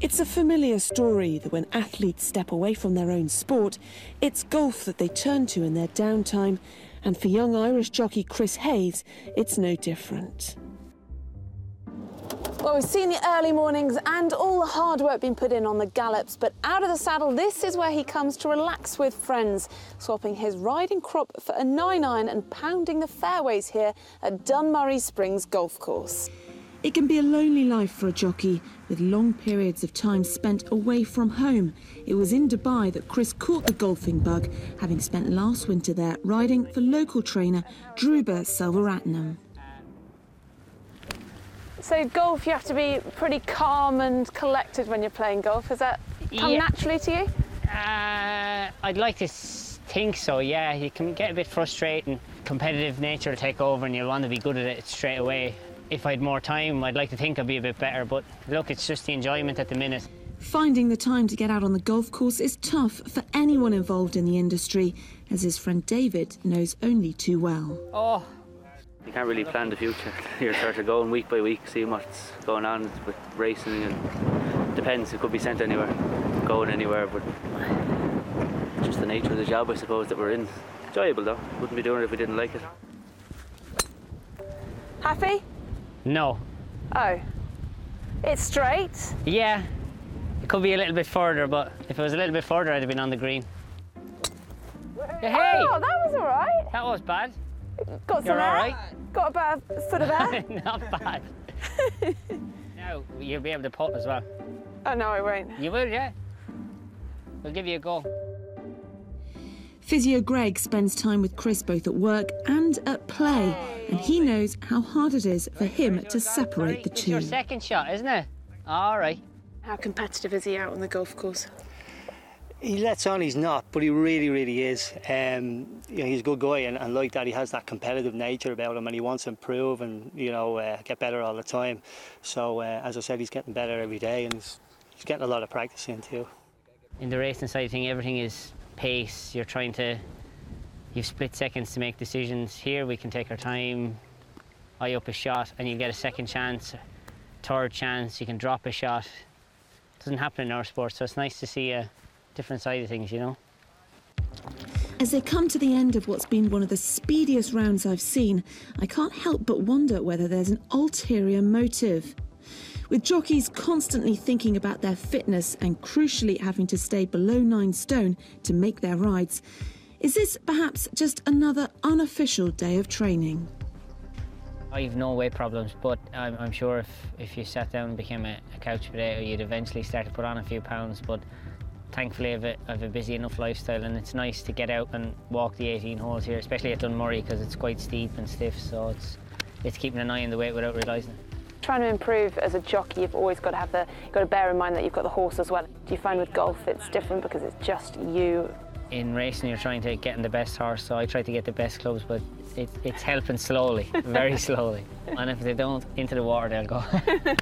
It's a familiar story that when athletes step away from their own sport, it's golf that they turn to in their downtime, and for young Irish jockey Chris Hayes, it's no different. Well, we've seen the early mornings and all the hard work being put in on the gallops, but out of the saddle, this is where he comes to relax with friends, swapping his riding crop for a 9-iron and pounding the fairways here at Dunmurry Springs Golf Course. It can be a lonely life for a jockey, with long periods of time spent away from home. It was in Dubai that Chris caught the golfing bug, having spent last winter there riding for local trainer Dhruba Selvaratnam. So golf, you have to be pretty calm and collected when you're playing golf. Has that come naturally to you? I'd like to think so, yeah. You can get a bit frustrating. Competitive nature will take over and you'll want to be good at it straight away. If I had more time, I'd like to think I'd be a bit better, but look, it's just the enjoyment at the minute. Finding the time to get out on the golf course is tough for anyone involved in the industry, as his friend David knows only too well. Oh. You can't really plan the future. You're sort of going week by week, seeing what's going on with racing, and depends. It could be sent anywhere, going anywhere, but just the nature of the job, I suppose, that we're in. Enjoyable though. Wouldn't be doing it if we didn't like it. Happy? No. Oh. It's straight? Yeah. It could be a little bit further, but if it was a little bit further, I'd have been on the green. Hey! Oh, that was all right. That was bad. Got some You're air. all right? Got about a foot of air. Not bad. Now, you'll be able to putt as well. Oh, no, I won't. You will, yeah. We'll give you a go. Physio Greg spends time with Chris both at work and at play, and he knows how hard it is for him to separate the two. It's your second shot, isn't it? All right. How competitive is he out on the golf course? He lets on he's not, but he really, really is. He's a good guy, and like that, he has that competitive nature about him, and he wants to improve and get better all the time. So, as I said, he's getting better every day, and he's getting a lot of practice in too. In the racing side of thing, everything is pace. You've split seconds to make decisions. Here we can take our time, eye up a shot, and you get a second chance, third chance, you can drop a shot. It doesn't happen in our sport, so it's nice to see a different side of things, you know. As they come to the end of what's been one of the speediest rounds I've seen, I can't help but wonder whether there's an ulterior motive. With jockeys constantly thinking about their fitness and crucially having to stay below 9 stone to make their rides, is this perhaps just another unofficial day of training? I've no weight problems, but I'm sure if you sat down and became a couch potato, you'd eventually start to put on a few pounds, but thankfully I've a busy enough lifestyle, and it's nice to get out and walk the 18 holes here, especially at Dunmurry, because it's quite steep and stiff, so it's keeping an eye on the weight without realising it. Trying to improve as a jockey, you've always got to bear in mind that you've got the horse as well. Do you find with golf it's different because it's just you? In racing, you're trying to get in the best horse, so I try to get the best clubs, but it's helping slowly, very slowly. And if they don't, into the water they'll go.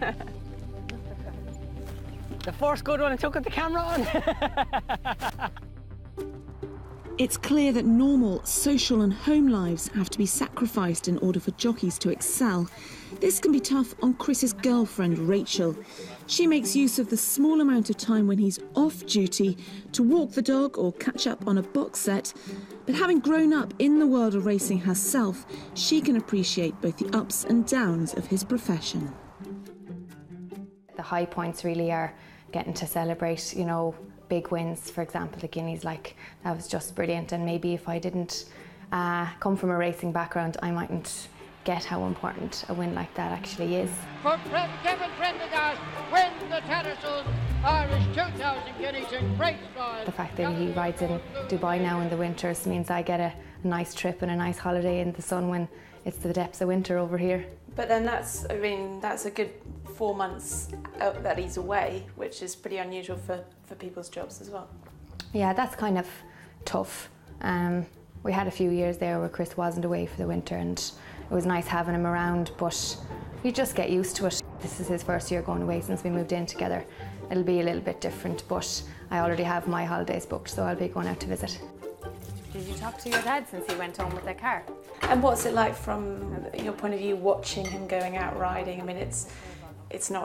The first good one, I took the camera on. It's clear that normal social and home lives have to be sacrificed in order for jockeys to excel. This can be tough on Chris's girlfriend, Rachel. She makes use of the small amount of time when he's off duty to walk the dog or catch up on a box set. But having grown up in the world of racing herself, she can appreciate both the ups and downs of his profession. The high points really are getting to celebrate, big wins. For example, the Guineas, that was just brilliant. And maybe if I didn't come from a racing background, I mightn't get how important a win like that actually is. For Kevin Prendergast wins the Tattersalls Irish 2000 Guineas in great style. The fact that he rides in Dubai now in the winters means I get a nice trip and a nice holiday in the sun when it's the depths of winter over here. But then that's a good 4 months that he's away, which is pretty unusual for people's jobs as well. Yeah, that's kind of tough. We had a few years there where Chris wasn't away for the winter, and it was nice having him around, but you just get used to it. This is his first year going away since we moved in together. It'll be a little bit different, but I already have my holidays booked, so I'll be going out to visit. Did you talk to your dad since he went home with their car? And what's it like from your point of view watching him going out riding? I mean, it's not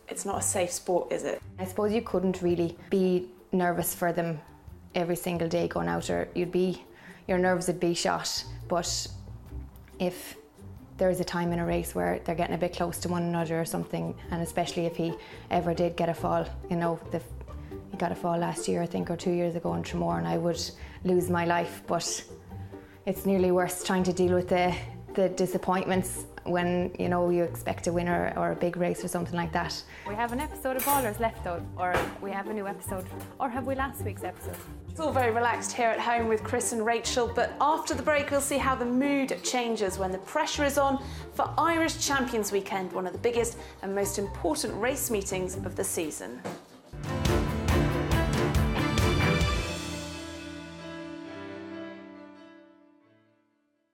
it's not a safe sport, is it? I suppose you couldn't really be nervous for them every single day going out, or your nerves would be shot. But if there's a time in a race where they're getting a bit close to one another or something, and especially if he ever did get a fall, he got a fall last year, I think, or 2 years ago in Tremor, and I would lose my life. But it's nearly worse trying to deal with the disappointments when you expect a winner or a big race or something like that. We have an episode of Ballers left though, or we have a new episode, or have we last week's episode? It's all very relaxed here at home with Chris and Rachel, but after the break we'll see how the mood changes when the pressure is on for Irish Champions Weekend, one of the biggest and most important race meetings of the season.